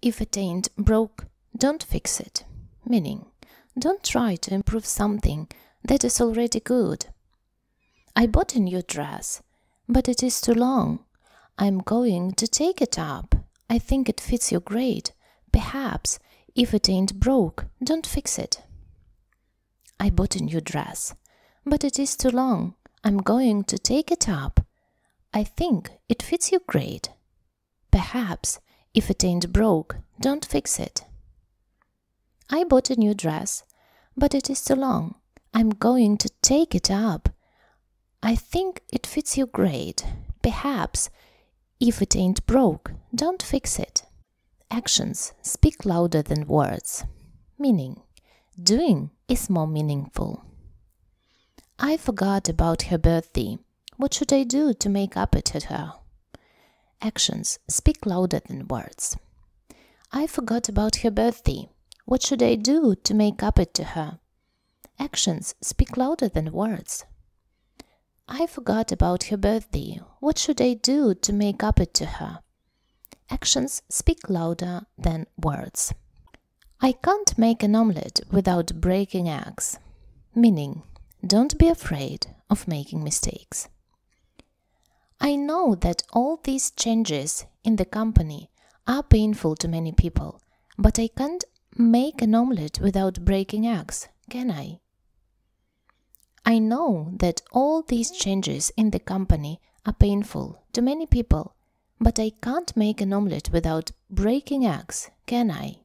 if it ain't broke, don't fix it. Meaning, don't try to improve something that is already good. I bought a new dress, but it is too long. I'm going to take it up. I think it fits you great. Perhaps, if it ain't broke, don't fix it. I bought a new dress, but it is too long. I'm going to take it up. I think it fits you great. Perhaps, if it ain't broke, don't fix it. I bought a new dress, but it is too long. I'm going to take it up. I think it fits you great. Perhaps, if it ain't broke, don't fix it. Actions speak louder than words. Meaning, doing is more meaningful. I forgot about her birthday. What should I do to make up to her? Actions speak louder than words. I forgot about her birthday. What should I do to make up to her? Actions speak louder than words. I forgot about her birthday. What should I do to make up to her? Actions speak louder than words. I can't make an omelette without breaking eggs. Meaning, don't be afraid of making mistakes. I know that all these changes in the company are painful to many people, but I can't make an omelette without breaking eggs, can I? I know that all these changes in the company are painful to many people, but I can't make an omelette without breaking eggs, can I?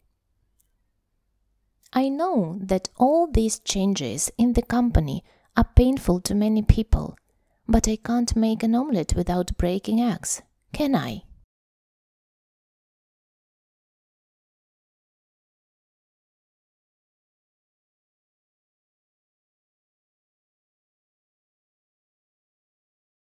I know that all these changes in the company are painful to many people, but I can't make an omelette without breaking eggs, can I?